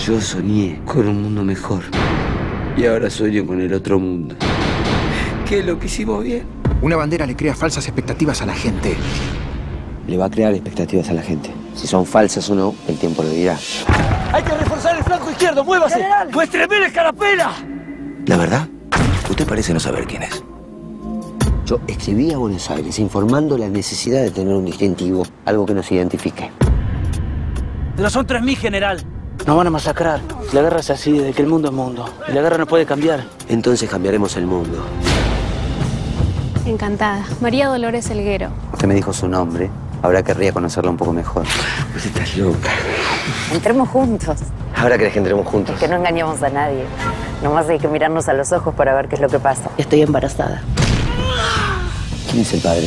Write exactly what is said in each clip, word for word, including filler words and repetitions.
Yo soñé con un mundo mejor. Y ahora sueño con el otro mundo. ¿Qué es lo que hicimos bien? Una bandera le crea falsas expectativas a la gente. Le va a crear expectativas a la gente. Si son falsas o no, el tiempo lo dirá. ¡Hay que reforzar el flanco izquierdo! ¡Muévase! ¡General! ¡Muéstreme la escarapela! La verdad, usted parece no saber quién es. Yo escribí a Buenos Aires informando la necesidad de tener un distintivo, algo que nos identifique. Pero son tres mil, general. Nos van a masacrar. La guerra es así, de que el mundo es mundo. Y la guerra no puede cambiar. Entonces cambiaremos el mundo. Encantada. María Dolores Elguero. Usted me dijo su nombre. Ahora querría conocerla un poco mejor. Pues estás loca. Entremos juntos. Ahora querés que entremos juntos. Que no engañemos a nadie. Nomás hay que mirarnos a los ojos para ver qué es lo que pasa. Estoy embarazada. ¿Quién es el padre?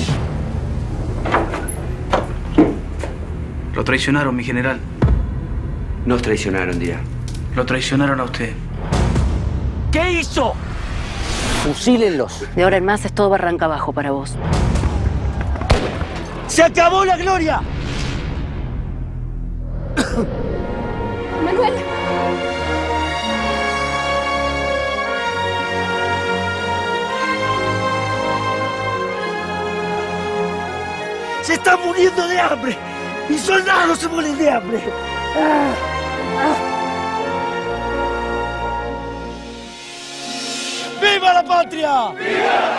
Lo traicionaron, mi general. Nos traicionaron, dirá. Lo traicionaron a usted. ¿Qué hizo? Fusílenlos. De ahora en más es todo barranca abajo para vos. ¡Se acabó la gloria! Manuel. ¡Se están muriendo de hambre! ¡Mis soldados se mueren de hambre! Ah, ah. ¡Viva la patria! ¡Viva!